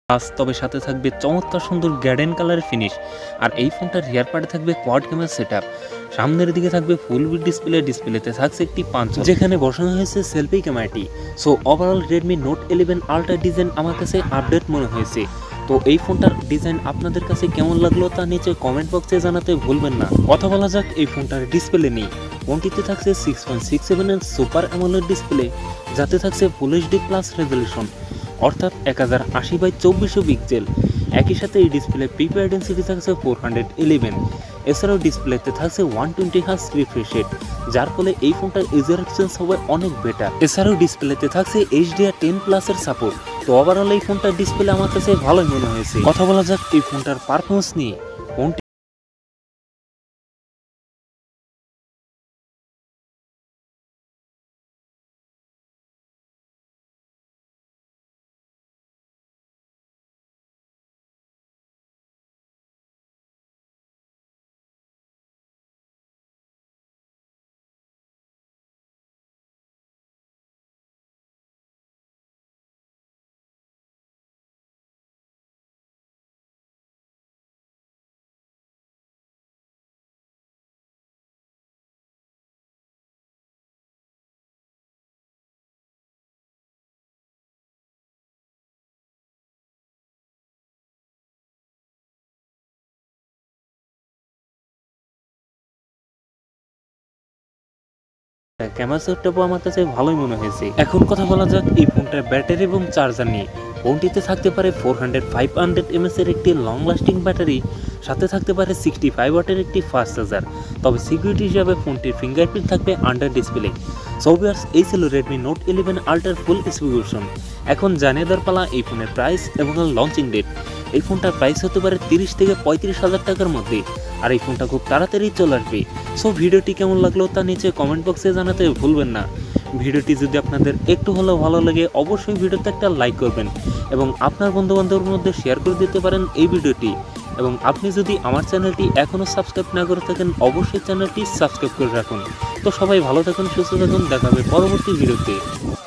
তবে সাথে থাকবে চমৎকার সুন্দর গোল্ডেন কালারের ফিনিশ। আর এই ফোনটার রিয়ার পার্টে থাকবে কোয়াড ক্যামেরা সেটআপ। সামনের দিকে থাকবে ফুল উইড ডিসপ্লেতে থাকছে একটি পাঁচ, যেখানে বসানো হয়েছে সেলফি ক্যামেরাটি। So overall Redmi note 11 ultra design আমার কাছে আপডেট মনে হয়েছে। তো এই ফোনটার ডিজাইন আপনাদের কাছে কেমন লাগলো তা নিচে কমেন্ট বক্সে জানাতে ভুলবেন না। কথা বলা যাক এই ফোনটার ডিসপ্লে নিয়ে। ফোনটিতে থাকছে 6.67 ইঞ্চ সুপার অ্যামোলেড ডিসপ্লে, যাতে থাকছে ফুল এইচডি প্লাস রেজলিউশন, অর্থাৎ 1080x2400 পিক্সেল। একই সাথে এই ডিসপ্লে পিপিআই ডেন্সিটি থাকছে 411। এছাড়াও ডিসপ্লেতে থাকছে 120 হার্জ রিফ্রেশ রেট, যার ফলে এই ফোনটার ইউজার এক্সপিরিয়েন্স হবে অনেক বেটার। এছাড়াও ডিসপ্লেতে থাকছে HDR10+ এর সাপোর্ট। তো ওভারঅল এই ফোনটার ডিসপ্লে আমার কাছে ভালোই মনে হয়েছে। কথা বলা যাক এই ফোনটার পারফরমেন্স নিয়ে। ফোনটি ক্যামেরা সেটআপও আমার কাছে ভালোই মনে হয়েছে। এখন কথা বলা যাক এই ফোনটার ব্যাটারি এবং চার্জার নিয়ে। ফোনটিতে থাকতে পারে 500 mAh এর একটি লং লাস্টিং ব্যাটারি, সাথে থাকতে পারে 65 ওয়াটের একটি ফাস্ট চার্জার। তবে সিকিউরিটি হিসাবে ফোনটির ফিঙ্গারপ্রিন্ট থাকবে আন্ডার ডিসপ্লে। সো ভিউয়ার্স, এই ছিল রেডমি নোট 11 আলট্রার ফুল স্পেসিফিকেশন। এখন জানিয়ে দেওয়ার পালা এই ফোনের প্রাইস এবং লঞ্চিং ডেট। এই ফোনটার প্রাইস হতে পারে 30 থেকে 35,000 টাকার মধ্যে, আর এই ফোনটা খুব তাড়াতাড়ি চলে আসবে। সো ভিডিওটি কেমন লাগলো তা নিচে কমেন্ট বক্সে জানাতে ভুলবেন না। ভিডিওটি যদি আপনাদের একটু হলেও ভালো লাগে অবশ্যই ভিডিওতে একটা লাইক করবেন এবং আপনার বন্ধুবান্ধবের মধ্যে শেয়ার করে দিতে পারেন এই ভিডিওটি। এবং আপনি যদি আমার চ্যানেলটি এখনও সাবস্ক্রাইব না করে থাকেন অবশ্যই চ্যানেলটি সাবস্ক্রাইব করে রাখুন। তো সবাই ভালো থাকুন, সুস্থ থাকুন, দেখা হবে পরবর্তী ভিডিওতে।